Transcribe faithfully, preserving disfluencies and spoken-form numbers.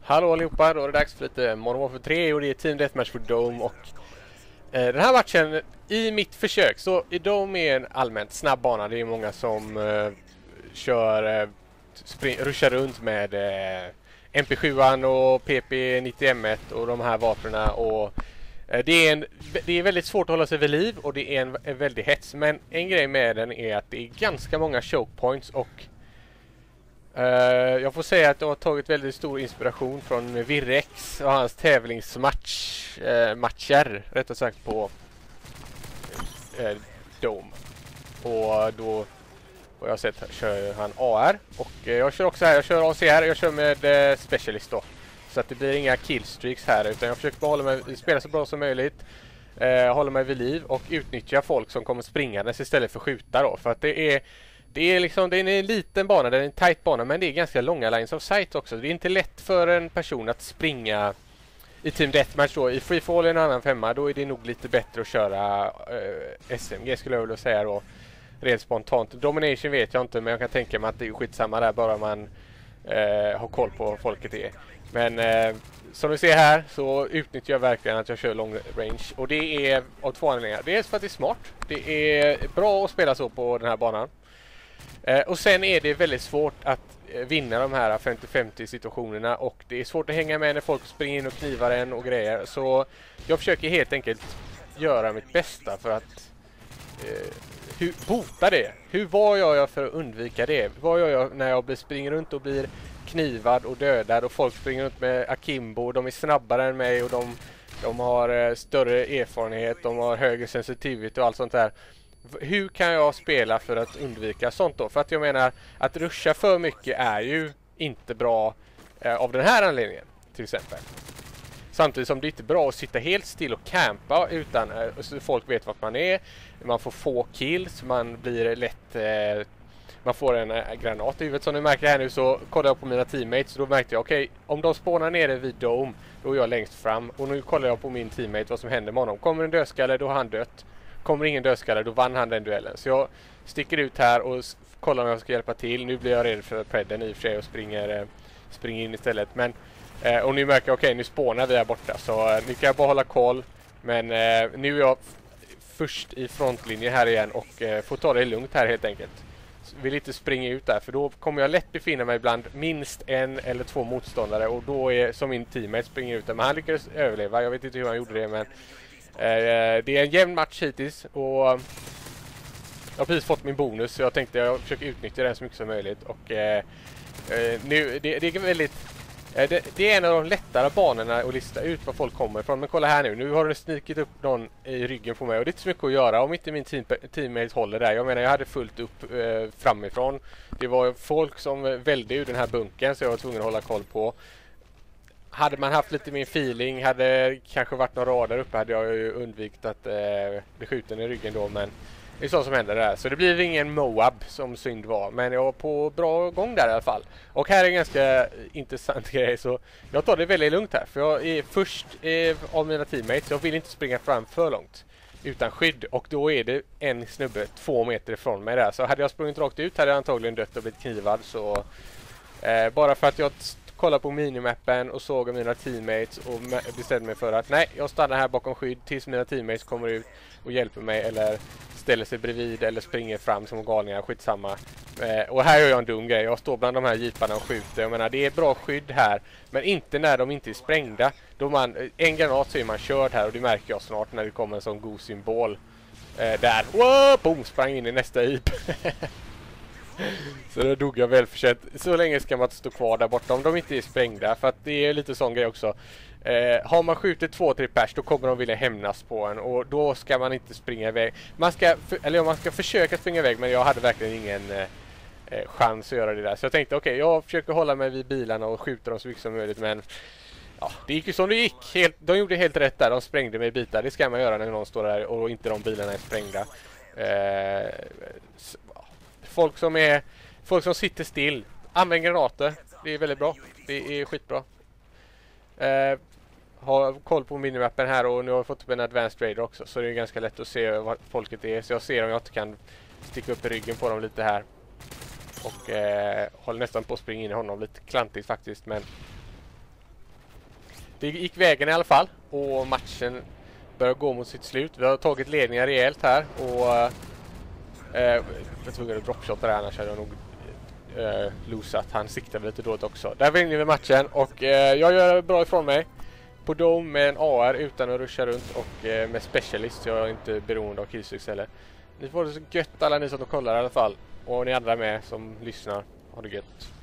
Hallå allihopa, då är det dags för lite Modern Warfare tre och det är Team Deathmatch för Dome och eh, den här matchen i mitt försök, så i Dome är en allmänt snabb bana. Det är många som eh, kör, eh, spring, ruschar runt med eh, M P sju och P P nittio M ett och de här vapnen och eh, det, är en, det är väldigt svårt att hålla sig vid liv och det är en, en väldigt hets, men en grej med den är att det är ganska många choke points och Uh, jag får säga att jag har tagit väldigt stor inspiration från Virrex och hans tävlingsmatch uh, matcher, rättare sagt, på uh, Dome. Och då har jag sett kör han A R och uh, jag kör också här, jag kör A C R, jag kör med uh, Specialist då. Så att det blir inga killstreaks här, utan jag försöker behålla mig, spela så bra som möjligt, uh, hålla mig vid liv och utnyttja folk som kommer springandes istället för skjuta då, för att det är Det är liksom, det är en liten bana, det är en tight bana, men det är ganska långa lines of sight också. Det är inte lätt för en person att springa i Team Deathmatch då. I Free Fall är en annan femma, då är det nog lite bättre att köra eh, S M G skulle jag vilja säga då. Rent spontant. Domination vet jag inte, men jag kan tänka mig att det är skitsamma där, bara man eh, har koll på folket är. Men eh, som ni ser här så utnyttjar jag verkligen att jag kör long range. Och det är av två anledningar. Dels för att det är smart. Det är bra att spela så på den här banan. Eh, och sen är det väldigt svårt att eh, vinna de här femtio femtio situationerna och det är svårt att hänga med när folk springer in och knivar en och grejer. Så jag försöker helt enkelt göra mitt bästa för att eh, hur, bota det. Hur, vad gör jag för att undvika det? Vad gör jag när jag blir, springer runt och blir knivad och dödad och folk springer runt med akimbo, de är snabbare än mig och de, de har eh, större erfarenhet, de har högre sensitivity och allt sånt där. Hur kan jag spela för att undvika sånt då? För att jag menar att ruscha för mycket är ju inte bra eh, av den här anledningen till exempel. Samtidigt som det är inte bra att sitta helt still och campa utan eh, så folk vet vart man är. Man får få kills, man blir lätt eh, man får en eh, granat i huvudet som ni märker här nu. Så kollar jag på mina teammates och då märkte jag okej, okay, om de spånar nere vid Dome då är jag längst fram och nu kollar jag på min teammate vad som händer med honom. Kommer en dödskalle då har han dött. Kommer ingen dödskalle, då vann han den duellen. Så jag sticker ut här och kollar om jag ska hjälpa till. Nu blir jag rädd för predden i och för sig och springer, eh, springer in istället. Men, eh, och nu märker jag, okej, okay, nu spånar vi här borta. Så eh, nu kan jag bara hålla koll. Men eh, nu är jag först i frontlinjen här igen och eh, får ta det lugnt här helt enkelt. Så vill inte springa ut där, för då kommer jag lätt befinna mig bland minst en eller två motståndare. Och då är som min teammate springer ut där. Men han lyckades överleva, jag vet inte hur han gjorde det, men Uh, det är en jämn match hittills och jag har precis fått min bonus så jag tänkte jag försöker utnyttja den så mycket som möjligt och uh, uh, nu, det, det är väldigt uh, det, det är en av de lättare banorna att lista ut var folk kommer ifrån, men kolla här nu, nu har det snikit upp någon i ryggen på mig och det är inte så mycket att göra om inte min team, teammate håller där. Jag menar, jag hade fullt upp uh, framifrån, det var folk som välde ur den här bunken så jag var tvungen att hålla koll på. Hade man haft lite mer feeling, hade kanske varit några rader uppe, hade jag ju undvikit att eh, bli skjuten i ryggen då, men det är så som händer där. Så det blir ingen Moab som synd var, men jag var på bra gång där i alla fall. Och här är en ganska intressant grej, så jag tar det väldigt lugnt här, för jag är först eh, av mina teammates, jag vill inte springa fram för långt utan skydd, och då är det en snubbe två meter ifrån mig där. Så hade jag sprungit rakt ut hade jag antagligen dött och blivit knivad, så eh, bara för att jag kolla på minimappen och såg mina teammates och bestämde mig för att nej, jag stannar här bakom skydd tills mina teammates kommer ut och hjälper mig eller ställer sig bredvid eller springer fram som galningar, skitsamma. Eh, och här gör jag en dum grej, jag står bland de här jeeparna och skjuter. Jag menar, det är bra skydd här, men inte när de inte är sprängda. Då man, en granat så är man körd här och det märker jag snart när det kommer en sån god symbol. Eh, där, wow, boom, sprang in i nästa jeep. Så då dog jag väl förtjänt. Så länge ska man inte stå kvar där borta om de inte är sprängda, för att det är lite sån grej också. Eh, har man skjutit två, tre pers då kommer de vilja hämnas på en och då ska man inte springa iväg. Man ska, eller man ska försöka springa iväg, men jag hade verkligen ingen eh, chans att göra det där. Så jag tänkte okej, okay, jag försöker hålla mig vid bilarna och skjuta dem så mycket som möjligt, men ja, det gick ju som det gick. Helt, de gjorde helt rätt där, de sprängde mig i bitar. Det ska man göra när någon står där och inte de bilarna är sprängda. Eh, så, Folk som är folk som sitter still, använd granater, det är väldigt bra, det är skitbra. Eh, har koll på minimappen här och nu har jag fått upp en advanced radar också, så det är ganska lätt att se vad folket är, så jag ser om jag inte kan sticka upp i ryggen på dem lite här. Och eh, håller nästan på att springa in i honom, lite klantigt faktiskt, men det gick vägen i alla fall och matchen börjar gå mot sitt slut. Vi har tagit ledningar rejält här och eh, jag var tvungen att dropshotta där, annars hade jag nog eh, losat. Han siktade lite dåligt också. Där vinner vi matchen och eh, jag gör bra ifrån mig på dom med en A R utan att ruscha runt och eh, med specialist, så jag är inte beroende av killstreaks heller. Ni får det så gött alla ni som kollar i alla fall, och ni andra med som lyssnar. Ha det gött.